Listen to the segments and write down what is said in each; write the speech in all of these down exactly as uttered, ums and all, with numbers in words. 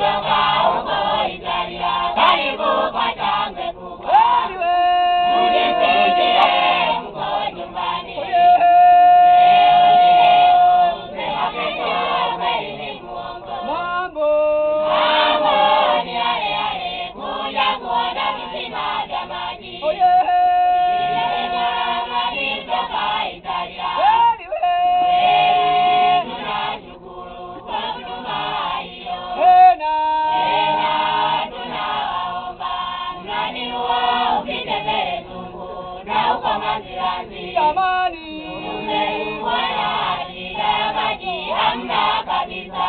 kutoka huko Italia, karibu kwa shangwe kubwa. Mjisikie mko nyumbani. Leo ni leo, sema kesho kweli ni muongo. Mambo Mambo ni yale yale, kuja kuona visima vya maji. Jamani, umewana shida maji hamna kabisa.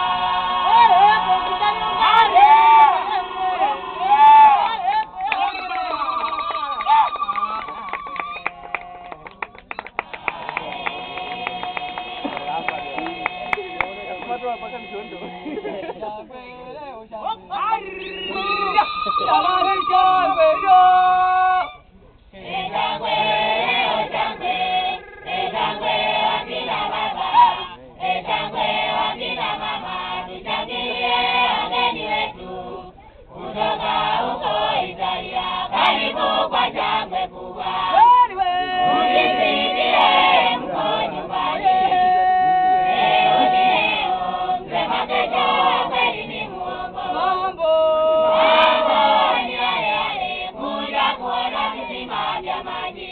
Kutoka huko Italia, karibu kwa shangwe kubwa. Mjisikie mko nyumbani. Leo ni leo, sema kesho kweli ni muongo. mambo Mambo ni yale yale, kuja kuona visima vya maji.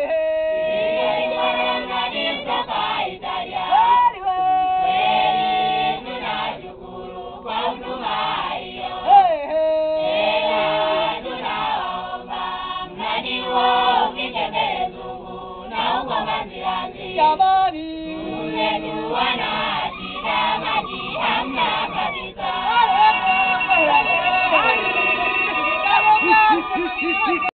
Ilikuwa kutoka Italia. Kweli tunashukuru kwa huduma hiyo. Jamani, umetuwa na shida maji hamna kabisa.